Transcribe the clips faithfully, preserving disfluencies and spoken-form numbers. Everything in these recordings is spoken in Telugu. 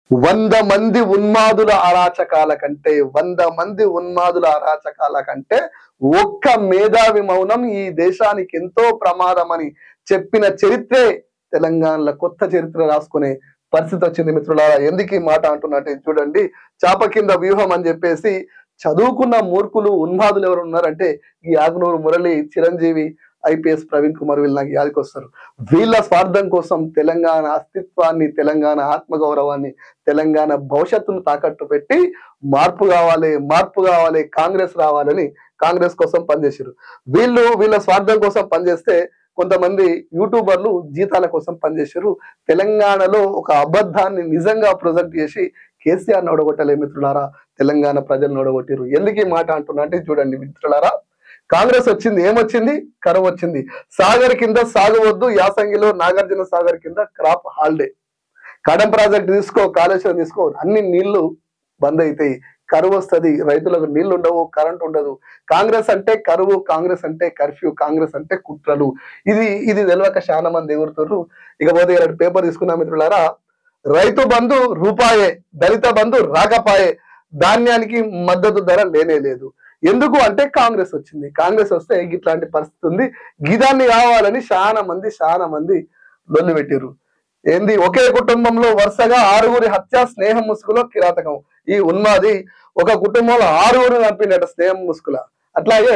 వంద మంది ఉన్మాదుల అరాచకాల కంటే వంద మంది ఉన్మాదుల అరాచకాల కంటే ఒక్క మేధావి మౌనం ఈ దేశానికి ఎంతో ప్రమాదమని చెప్పిన చరిత్రే తెలంగాణలో కొత్త చరిత్ర రాసుకునే పరిస్థితి వచ్చింది మిత్రులారా. ఎందుకు ఈ మాట అంటున్నట్టే చూడండి. చాప కింద వ్యూహం అని చెప్పేసి చదువుకున్న మూర్ఖులు ఉన్మాదులు ఎవరు ఉన్నారంటే ఈ ఆగ్నూరు మురళి, చిరంజీవి, ఐపీఎస్ ప్రవీణ్ కుమార్ వీళ్ళు నాకు యాదికి వస్తారు. వీళ్ళ స్వార్థం కోసం తెలంగాణ అస్తిత్వాన్ని, తెలంగాణ ఆత్మగౌరవాన్ని, తెలంగాణ భవిష్యత్తును తాకట్టు పెట్టి మార్పు కావాలి మార్పు కావాలి కాంగ్రెస్ రావాలని కాంగ్రెస్ కోసం పనిచేశారు. వీళ్ళు వీళ్ళ స్వార్థం కోసం పనిచేస్తే కొంతమంది యూట్యూబర్లు జీతాల కోసం పనిచేశారు. తెలంగాణలో ఒక అబద్ధాన్ని నిజంగా ప్రొజెక్ట్ చేసి కేసీఆర్ నోడగొట్టలే మిత్రులారా, తెలంగాణ ప్రజలు నోడగొట్టారు. ఎందుకు ఈ మాట అంటున్నా అంటే చూడండి మిత్రులారా, కాంగ్రెస్ వచ్చింది, ఏమొచ్చింది? కరువు వచ్చింది. సాగర్ కింద సాగవద్దు, యాసంగిలో నాగార్జున సాగర్ కింద క్రాప్ హాలిడే. కడం ప్రాజెక్ట్ తీసుకో, కాళేశ్వరం తీసుకో, అన్ని నీళ్లు బంద్ అవుతాయి, కరువు వస్తుంది, రైతులకు నీళ్లు ఉండవు, కరెంట్ ఉండదు. కాంగ్రెస్ అంటే కరువు, కాంగ్రెస్ అంటే కర్ఫ్యూ, కాంగ్రెస్ అంటే కుట్రలు. ఇది ఇది తెలియక చాలా మంది ఎగురుతున్నారు. ఇకపోతే ఇలాంటి పేపర్ తీసుకున్నా మిత్రులారా, రైతు బంధు రూపాయే, దళిత బంధు రాకపాయే, ధాన్యానికి మద్దతు ధర లేనే లేదు. ఎందుకు అంటే కాంగ్రెస్ వచ్చింది. కాంగ్రెస్ వస్తే ఇట్లాంటి పరిస్థితి ఉంది. గిదాన్ని కావాలని చాలా మంది చాలా మంది లొల్లి పెట్టారు. ఏంది? ఒకే కుటుంబంలో వరుసగా ఆరుగురి హత్య, స్నేహం ముసుగులో కిరాతకం. ఈ ఉన్మాది ఒక కుటుంబంలో ఆరుగురు చంపినట స్నేహం ముసుగుల. అట్లాగే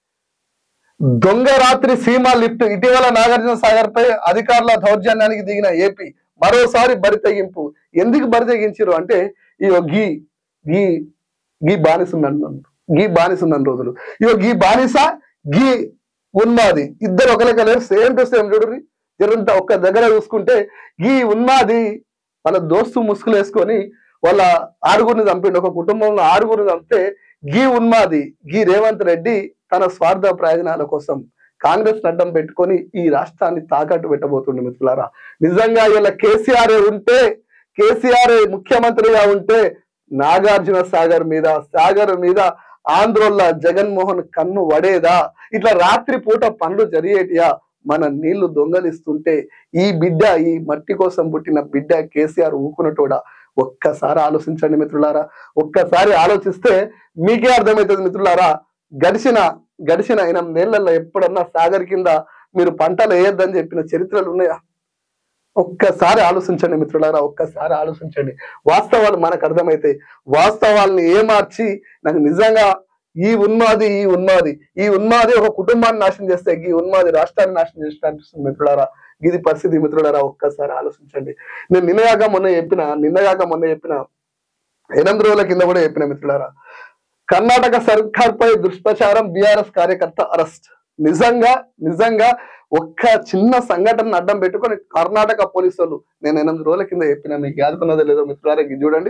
దొంగ రాత్రి సీమా లిఫ్ట్. ఇటీవల నాగార్జున సాగర్ పై అధికారుల దౌర్జన్యానికి దిగిన ఏపీ మరోసారి బరి తెగింపు. ఎందుకు బరి తెగించారు అంటే ఈ గీ గీ గీ బానిసున్నాను గీ బానిసున్నాను రోజులు ఇగో గీ బానిస, గీ ఉన్మాది ఇద్దరు ఒకరిక లేరు, సేమ్ టు సేమ్. చూడండి జరంతా ఒక్క దగ్గర చూసుకుంటే గీ ఉన్మాది వాళ్ళ దోస్తు ముసుగులు వేసుకొని వాళ్ళ ఆరుగురిని చంపిండు. ఒక కుటుంబంలో ఆరుగురిని చంపితే గీ ఉన్మాది, గీ రేవంత్ రెడ్డి తన స్వార్థ ప్రయోజనాల కోసం కాంగ్రెస్ అడ్డం పెట్టుకొని ఈ రాష్ట్రాన్ని తాకట్టు పెట్టబోతుండే మిత్రులారా. నిజంగా ఇలా కేసీఆర్ ఉంటే, కేసీఆర్ ముఖ్యమంత్రిగా ఉంటే నాగార్జున సాగర్ మీద, సాగర్ మీద ఆంధ్రోళ్ళ జగన్మోహన్ కన్ను వడేదా? ఇట్లా రాత్రి పూట పనులు జరిగేటియా? మన నీళ్లు దొంగలిస్తుంటే ఈ బిడ్డ, ఈ మట్టి కోసం పుట్టిన బిడ్డ కేసీఆర్ ఊకునటోడా? ఒక్కసారి ఆలోచించండి మిత్రులారా. ఒక్కసారి ఆలోచిస్తే మీకే అర్థమవుతుంది మిత్రులారా. గడిచిన గడిచిన ఎనిమిది నెలల్లో ఎప్పుడన్నా సాగర్ కింద మీరు పంటలు వేయొద్దని చెప్పిన చరిత్రలు ఉన్నాయా? ఒక్కసారి ఆలోచించండి మిత్రులారా, ఒక్కసారి ఆలోచించండి. వాస్తవాలు మనకు అర్థమైతాయి. వాస్తవాల్ని ఏమార్చి నాకు నిజంగా ఈ ఉన్మాది ఈ ఉన్మాది ఈ ఉన్మాది ఒక కుటుంబాన్ని నాశనం చేస్తే ఈ ఉన్మాది రాష్ట్రాన్ని నాశనం చేసిన అనిపిస్తుంది మిత్రులారా. ఇది పరిస్థితి మిత్రులారా, ఒక్కసారి ఆలోచించండి. నేను నిన్నగాక మొన్న చెప్పిన నిన్నగాక మొన్న చెప్పిన ఎనిమిది రోజుల కింద కూడా చెప్పిన మిత్రులారా, కర్ణాటక సర్కార్ పై దుష్ప్రచారం, బీఆర్ఎస్ కార్యకర్త అరెస్ట్. నిజంగా నిజంగా ఒక్క చిన్న సంఘటన అడ్డం పెట్టుకొని కర్ణాటక పోలీసులు, నేను ఎనిమిది రోజుల కింద చెప్పిన, మీకు యాదుకున్నదో లేదో మిత్రులారా, ఇది చూడండి.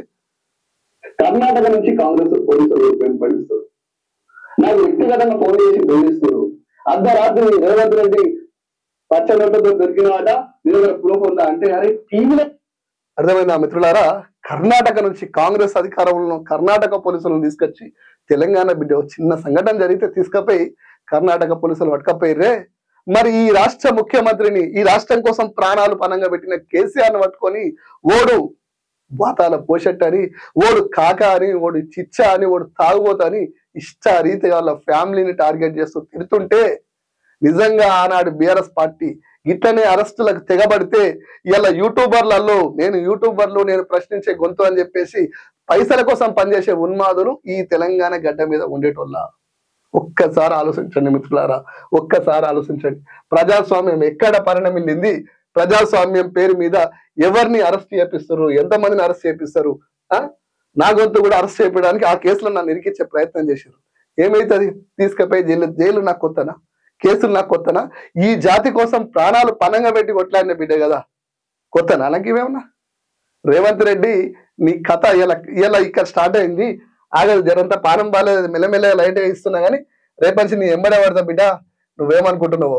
కర్ణాటక నుంచి కాంగ్రెస్ పోలీసులు పంపిస్తారు, నాకు వ్యక్తిగతంగా ఫోన్ చేసి బెదిరిస్తారు. అర్ధరాత్రి రేవంత్ రెడ్డి పచ్చగడ్డతో దొరికినవాట, నీ దగ్గర ప్రూఫ్ ఉందా అంటే అరే టీవీలో. అర్థమైందా మిత్రులారా? కర్ణాటక నుంచి కాంగ్రెస్ అధికారంలో కర్ణాటక పోలీసులను తీసుకొచ్చి తెలంగాణ బిడ్డ చిన్న సంఘటన జరిగితే తీసుకపోయి కర్ణాటక పోలీసులు పట్టుకపోయిర్రే. మరి ఈ రాష్ట్ర ముఖ్యమంత్రిని, ఈ రాష్ట్రం కోసం ప్రాణాలు పనంగా పెట్టిన కేసీఆర్ ను పట్టుకొని ఓడు బాతాల పోషెట్ అని, ఓడు కాక అని, ఓడు చిచ్చ అని, ఓడు తాగుబోత అని ఇష్ట రీతి వాళ్ళ ఫ్యామిలీని టార్గెట్ చేస్తూ తిడుతుంటే నిజంగా ఆనాడు బీఆర్ఎస్ పార్టీ ఇట్లనే అరెస్టులకు తెగబడితే ఇలా యూట్యూబర్లలో నేను యూట్యూబర్లు నేను ప్రశ్నించే గొంతు అని చెప్పేసి పైసల కోసం పనిచేసే ఉన్మాదులు ఈ తెలంగాణ గడ్డ మీద ఉండేటోళ్ళ. ఒక్కసారి ఆలోచించండి మిత్రులారా, ఒక్కసారి ఆలోచించండి. ప్రజాస్వామ్యం ఎక్కడ పరిణమిల్లింది? ప్రజాస్వామ్యం పేరు మీద ఎవరిని అరెస్ట్ చేపిస్తారు? ఎంతమందిని అరెస్ట్ చేపిస్తారు? ఆ నా గొంతు కూడా అరెస్ట్ చేయడానికి ఆ కేసులో నన్ను ఇరికించే ప్రయత్నం చేశారు. ఏమైతుంది? తీసుకుపోయి జైలు జైలు నాకు కొత్తనా? కేసులు నాకు కొత్తనా? ఈ జాతి కోసం ప్రాణాలు పనంగా పెట్టి కొట్లాడిన బిడ్డ కదా, కొత్తనా నాకు ఇవేమన్నా? రేవంత్ రెడ్డి నీ కథ ఇలా ఇలా ఇక్కడ స్టార్ట్ అయింది, ఆగదు, జరంతా పానం బాగాలేదు, మెల్లమెల్ల లైట్ ఇస్తున్నా కానీ రేపంచి నీ ఎంబడే పడతా బిడ్డ, నువ్వేమనుకుంటున్నావో.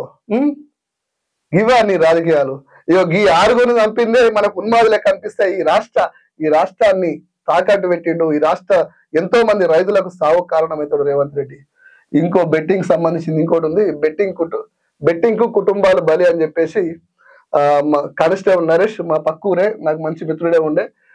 ఇవా నీ రాజకీయాలు? ఇగో ఈ ఆరుగురిని చంపిందే మనకు ఉన్మాదులే కనిపిస్తాయి. ఈ రాష్ట్ర ఈ రాష్ట్రాన్ని తాకట్టు పెట్టిండు. ఈ రాష్ట్ర ఎంతో మంది రైతులకు సాగు కారణమవుతాడు రేవంత్ రెడ్డి. ఇంకో బెట్టింగ్ సంబంధించింది ఇంకోటి ఉంది. బెట్టింగ్ కుటు బెట్టింగ్ కు కుటుంబాలు బలి అని చెప్పేసి ఆ కానిస్టేబుల్ నరేష్ మా పక్కూరే, నాకు మంచి మిత్రుడే ఉండే,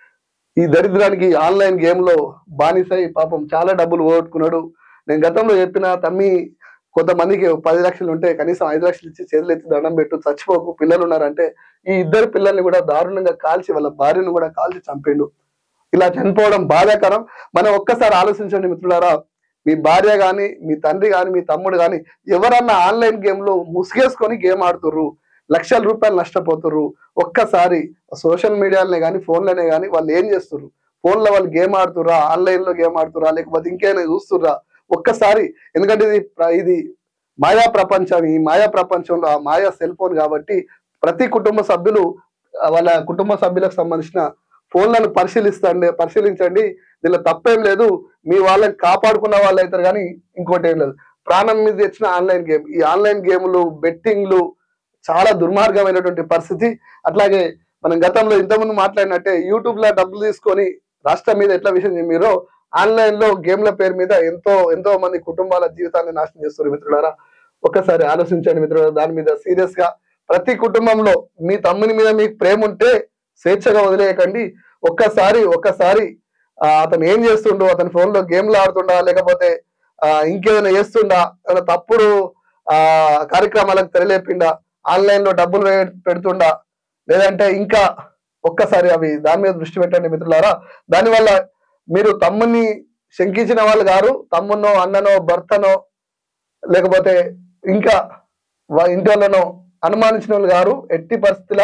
ఈ దరిద్రానికి ఆన్లైన్ గేమ్ లో బానిసై పాపం చాలా డబ్బులు పోగొట్టుకున్నాడు. నేను గతంలో చెప్పిన తమ్మి కొంతమందికి పది లక్షలు ఉంటే కనీసం ఐదు లక్షలు ఇచ్చి చేతులు ఎత్తి దండం పెట్టు, చచ్చిపోకు, పిల్లలు ఉన్నారంటే ఈ ఇద్దరు పిల్లల్ని కూడా దారుణంగా కాల్చి వాళ్ళ భార్యను కూడా కాల్చి చంపిండు. ఇలా చనిపోవడం బాధాకరం. మనం ఒక్కసారి ఆలోచించండి మిత్రులారా, మీ భార్య గాని, మీ తండ్రి గాని, మీ తమ్ముడు గాని ఎవరన్నా ఆన్లైన్ గేమ్ లో ముసుగేసుకొని గేమ్ ఆడుతుర్రు, లక్షల రూపాయలు నష్టపోతుర్రు. ఒక్కసారి సోషల్ మీడియాలనే కానీ ఫోన్లనే కానీ వాళ్ళు ఏం చేస్తుర్రు, ఫోన్లో వాళ్ళు గేమ్ ఆడుతుర్రా, ఆన్లైన్ లో గేమ్ ఆడుతుర్రా, లేకపోతే ఇంకేమైనా చూస్తుర్రా ఒక్కసారి. ఎందుకంటే ఇది ఇది మాయా ప్రపంచం. ఈ మాయా ప్రపంచంలో ఆ మాయా సెల్ ఫోన్ కాబట్టి ప్రతి కుటుంబ సభ్యులు వాళ్ళ కుటుంబ సభ్యులకు సంబంధించిన ఫోన్లను పరిశీలిస్తండి పరిశీలించండి. దీనిలో తప్పేం లేదు. మీ వాళ్ళని కాపాడుకున్న వాళ్ళు అవుతారు కానీ ఇంకోటి ఏం లేదు. ప్రాణం మీద తెచ్చిన ఆన్లైన్ గేమ్, ఈ ఆన్లైన్ గేమ్లు, బెట్టింగ్లు చాలా దుర్మార్గమైనటువంటి పరిస్థితి. అట్లాగే మనం గతంలో ఇంతకుముందు మాట్లాడినట్టే యూట్యూబ్ లో డబ్బులు తీసుకొని రాష్ట్రం మీద ఎట్లా విషయం చెప్పారో ఆన్లైన్ లో గేమ్ల పేరు మీద ఎంతో ఎంతో మంది కుటుంబాల జీవితాన్ని నాశనం చేస్తారు మిత్రులారా. ఒక్కసారి ఆలోచించండి మిత్రులారా, దాని మీద సీరియస్ గా. ప్రతి కుటుంబంలో మీ తమ్ముని మీద మీకు ప్రేమ ఉంటే స్వేచ్ఛగా వదిలేయకండి. ఒక్కసారి ఒక్కసారి అతను ఏం చేస్తుండో, అతని ఫోన్ లో గేమ్లు ఆడుతుండా, లేకపోతే ఆ ఇంకేదైనా చేస్తుండా, ఏదైనా తప్పుడు ఆ కార్యక్రమాలకు తెరలేపిండా, ఆన్లైన్ లో డబ్బులు పెడుతుండా, లేదంటే ఇంకా ఒక్కసారి అవి దాని మీద దృష్టి పెట్టండి మిత్రులారా. దానివల్ల మీరు తమ్ముని శంకించిన వాళ్ళు గారు, తమ్మునో, అన్ననో, భర్తనో, లేకపోతే ఇంకా ఇంటి వాళ్ళనో అనుమానించిన వాళ్ళు గారు ఎట్టి పరిస్థితుల.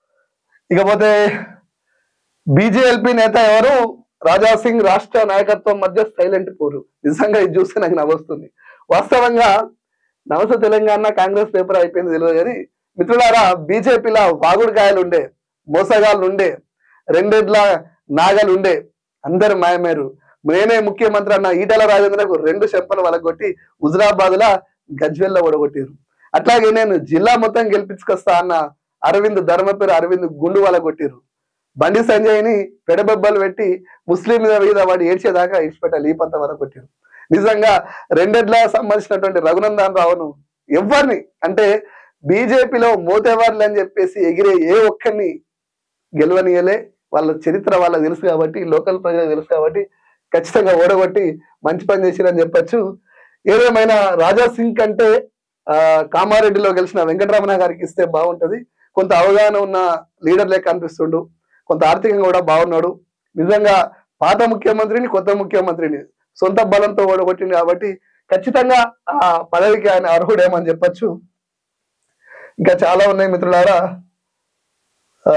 ఇకపోతే బీజేఎల్పీ నేత ఎవరు, రాజా సింగ్ రాష్ట్ర నాయకత్వం మధ్య సైలెంట్ పోరు. నిజంగా ఇది చూస్తే నాకు నవ్వొస్తుంది. వాస్తవంగా నమస్తే తెలంగాణ కాంగ్రెస్ పేపర్ అయిపోయింది తెలియదు కానీ మిత్రులారా, బీజేపీలో వాగుడుకాయలు ఉండే, మోసగాళ్ళు ఉండే, రెండెడ్ల నాగలు ఉండే, అందరు మాయమేరు. నేనే ముఖ్యమంత్రి అన్న ఈటల రాజేంద్రకు రెండు చెంపలు వలగొట్టి హుజరాబాద్ లా గజ్వెల్లో ఓడగొట్టారు. అట్లాగే నేను జిల్లా మొత్తం గెలిపించుకొస్తా అన్న అరవింద్ ధర్మ పేరు అరవింద్ గుండు వలగొట్టారు. బండి సంజయ్ని పెడబెబ్బలు పెట్టి ముస్లిం మీద వాడు ఏడ్చేదాకా ఇచ్చిపెట్టాలి, ఈ పంత వలగొట్టారు. నిజంగా రెండెడ్ల సంబంధించినటువంటి రఘునందన్ రావును ఎవరిని అంటే బీజేపీలో మోతేవార్లు అని చెప్పేసి ఎగిరే ఏ ఒక్కరిని గెలవనీయలే. వాళ్ళ చరిత్ర వాళ్ళకి తెలుసు కాబట్టి, లోకల్ ప్రజలకు తెలుసు కాబట్టి ఖచ్చితంగా ఓడగొట్టి మంచి పని చేసిరని చెప్పచ్చు. ఏదేమైనా రాజా సింగ్ కంటే ఆ కామారెడ్డిలో గెలిచిన వెంకటరమణ గారికి ఇస్తే బాగుంటది. కొంత అవగాహన ఉన్న లీడర్ లెక్క అనిపిస్తుండు, కొంత ఆర్థికంగా కూడా బాగున్నాడు. నిజంగా పాత ముఖ్యమంత్రిని, కొత్త ముఖ్యమంత్రిని సొంత బలంతో ఓడగొట్టింది కాబట్టి ఖచ్చితంగా ఆ పదవికి ఆయన అర్హుడేమని చెప్పచ్చు. ఇంకా చాలా ఉన్నాయి మిత్రులారా. ఆ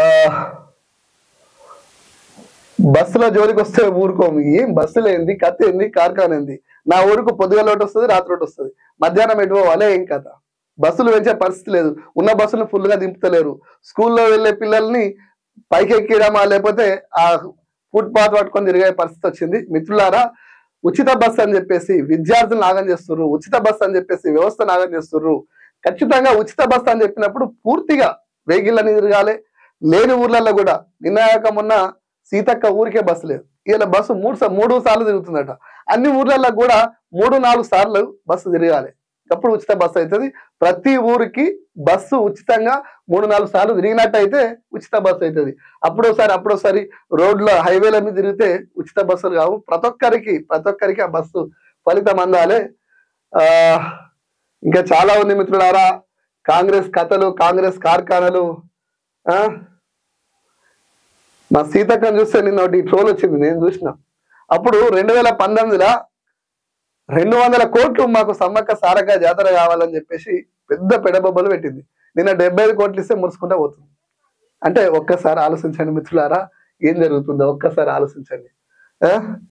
బస్సుల జోలికి వస్తే ఊరుకోము. ఏం బస్సులు ఏంది, కథ ఏంది, కార్ఖాన ఏంది? నా ఊరుకు పొద్దుగల ఒకటి వస్తుంది, రాత్రి ఒకటి వస్తుంది, మధ్యాహ్నం ఎటువో వాళ్ళే ఏం కథ. బస్సులు పెంచే పరిస్థితి లేదు, ఉన్న బస్సులను ఫుల్ గా దింపుతలేరు. స్కూల్లో వెళ్లే పిల్లల్ని పైకి ఎక్కిడమా, లేకపోతే ఆ ఫుట్ పాత్ పట్టుకొని తిరిగే పరిస్థితి వచ్చింది. మిత్రులారా, ఉచిత బస్సు అని చెప్పేసి విద్యార్థులు నాగం చేస్తుర్రు, ఉచిత బస్సు అని చెప్పేసి వ్యవస్థ నాగం చేస్తుర్రు. ఖచ్చితంగా ఉచిత బస్సు అని చెప్పినప్పుడు పూర్తిగా వెహికల్ అని తిరగాలి. లేని ఊర్లలో కూడా నిన్నాక మొన్న సీతక్క ఊరికే బస్సు లేదు, ఇలా బస్సు మూడు మూడు సార్లు తిరుగుతుందట. అన్ని ఊర్లలో కూడా మూడు నాలుగు సార్లు బస్సు తిరగాలి, అప్పుడు ఉచిత బస్సు అవుతుంది. ప్రతి ఊరికి బస్సు ఉచితంగా మూడు నాలుగు సార్లు తిరిగినట్టు అయితే ఉచిత బస్సు అవుతుంది. అప్పుడోసారి అప్పుడోసారి రోడ్ల హైవేల మీద తిరిగితే ఉచిత బస్సులు కావు. ప్రతి ఒక్కరికి ప్రతి ఒక్కరికి ఆ బస్సు ఫలితం అందాలి. ఆ ఇంకా చాలా ఉంది మిత్రులారా. కాంగ్రెస్ కథలు, కాంగ్రెస్ కార్ఖానాలు. ఆ మా సీతక్కని చూస్తే నిన్న ఒకటి ట్రోల్ వచ్చింది, నేను చూసిన. అప్పుడు రెండు వేల పంతొమ్మిదిలో రెండు వందల కోట్లు మాకు సమ్మక్క సారక్క జాతర కావాలని చెప్పేసి పెద్ద పెడబొబ్బలు పెట్టింది. నిన్న డెబ్బై ఐదు కోట్లు ఇస్తే మురుసుకుంటా పోతుంది. అంటే ఒక్కసారి ఆలోచించండి మిత్రులారా, ఏం జరుగుతుందో ఒక్కసారి ఆలోచించండి.